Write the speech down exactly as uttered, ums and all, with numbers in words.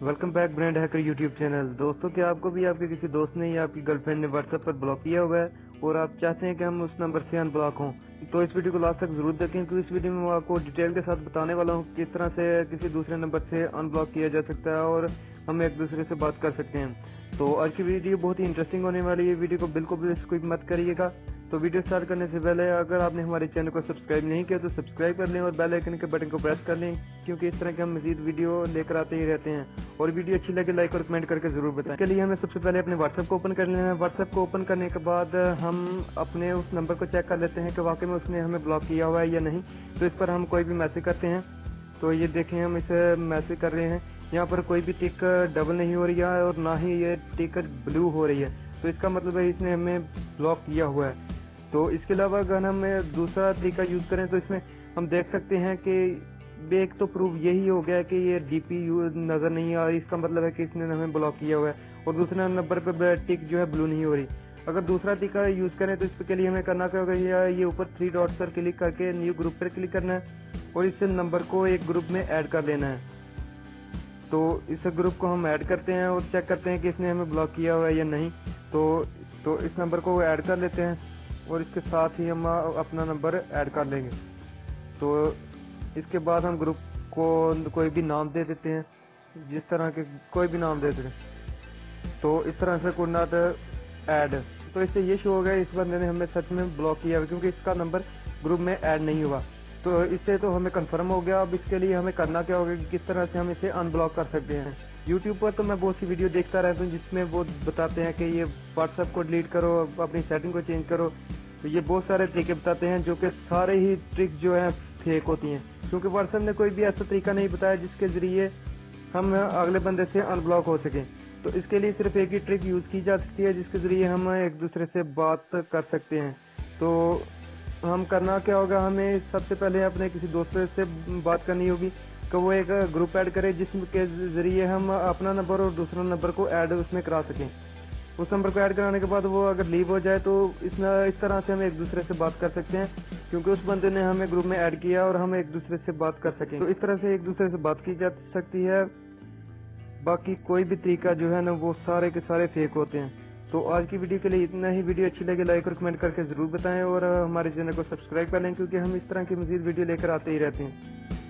Welcome back brand hacker YouTube channel. दोस्तों, क्या आपको भी आपके किसी दोस्त ने या आपकी गर्लफ्रेंड ने व्हाट्सएप पर ब्लॉक किया हुआ है और आप चाहते हैं कि हम उस नंबर से अनब्लॉक हों, तो इस वीडियो को लास्ट तक जरूर देखें क्योंकि इस वीडियो में मैं आपको डिटेल के साथ बताने वाला हूँ किस तरह से किसी दूसरे नंबर से अनब्लॉक किया जा सकता है और हम एक दूसरे से बात कर सकते हैं। तो आज की वीडियो बहुत ही इंटरेस्टिंग होने वाली है। वीडियो को बिल्कुल भी स्किप मत करिएगा। तो वीडियो स्टार्ट करने से पहले अगर आपने हमारे चैनल को सब्सक्राइब नहीं किया तो सब्सक्राइब कर लें और बेल आइकन के बटन को प्रेस कर लें, क्योंकि इस तरह के हम मजीद वीडियो लेकर आते ही रहते हैं। और वीडियो अच्छी लगे लाइक और कमेंट करके जरूर बताएं। इसके लिए हमें सबसे पहले अपने व्हाट्सएप को ओपन कर लेना है। व्हाट्सएप को ओपन करने के बाद हम अपने उस नंबर को चेक कर लेते हैं कि वाकई में उसने हमें ब्लॉक किया हुआ है या नहीं। तो इस पर हम कोई भी मैसेज करते हैं तो ये देखें हम इसे मैसेज कर रहे हैं। यहाँ पर कोई भी टिक डबल नहीं हो रही है और ना ही ये टिक ब्लू हो रही है, तो इसका मतलब है इसने हमें ब्लॉक किया हुआ है। तो इसके अलावा अगर हम दूसरा तरीका यूज करें तो इसमें हम देख सकते हैं कि एक तो प्रूफ यही हो गया कि ये डीपी नजर नहीं आ रही, इसका मतलब है कि इसने हमें ब्लॉक किया हुआ है। और दूसरा नंबर पर टिक जो है ब्लू नहीं हो रही। अगर दूसरा तरीका यूज करें तो इसके लिए हमें करना क्या होगा, ये ऊपर थ्री डॉट्स पर क्लिक करके न्यू ग्रुप पर क्लिक करना है और इस नंबर को एक ग्रुप में ऐड कर लेना है। तो इस ग्रुप को हम ऐड करते हैं और चेक करते हैं कि इसने हमें ब्लॉक किया हुआ है या नहीं। तो तो इस नंबर को ऐड कर लेते हैं और इसके साथ ही हम अपना नंबर ऐड कर लेंगे। तो इसके बाद हम ग्रुप को कोई भी नाम दे देते हैं, जिस तरह के कोई भी नाम दे देते हैं। तो इस तरह से कुड नॉट ऐड, तो इससे ये शो हो गया इस बंदे ने हमें सच में ब्लॉक किया हुआ, क्योंकि इसका नंबर ग्रुप में ऐड नहीं हुआ। तो इससे तो हमें कंफर्म हो गया। अब इसके लिए हमें करना क्या होगा कि किस तरह से हम इसे अनब्लॉक कर सकते हैं। यूट्यूब पर तो मैं बहुत सी वीडियो देखता रहता हूँ जिसमें वो बताते हैं कि ये व्हाट्सएप को डिलीट करो, अपनी सेटिंग को चेंज करो। तो ये बहुत सारे तरीके बताते हैं जो कि सारे ही ट्रिक जो है फेक होती हैं, क्योंकि व्हाट्सएप ने कोई भी ऐसा तरीका नहीं बताया जिसके जरिए हम अगले बंदे से अनब्लॉक हो सकें। तो इसके लिए सिर्फ एक ही ट्रिक यूज की जा सकती है जिसके जरिए हम एक दूसरे से बात कर सकते हैं। तो हम करना क्या होगा, हमें सबसे पहले अपने किसी दोस्त से बात करनी होगी कि वो एक ग्रुप ऐड करे जिसके जरिए हम अपना नंबर और दूसरा नंबर को ऐड उसमें करा सकें। उस नंबर को ऐड कराने के बाद वो अगर लीव हो जाए तो इस इस तरह से हम एक दूसरे से बात कर सकते हैं, क्योंकि उस बंदे ने हमें ग्रुप में ऐड किया और हम एक दूसरे से बात कर सकें। तो इस तरह से एक दूसरे से बात की जा सकती है। बाकी कोई भी तरीका जो है ना वो सारे के सारे फेक होते हैं। तो आज की वीडियो के लिए इतना ही। वीडियो अच्छी लगे लाइक और कमेंट करके जरूर बताएं और हमारे चैनल को सब्सक्राइब कर लें, क्योंकि हम इस तरह की मजीद वीडियो लेकर आते ही रहते हैं।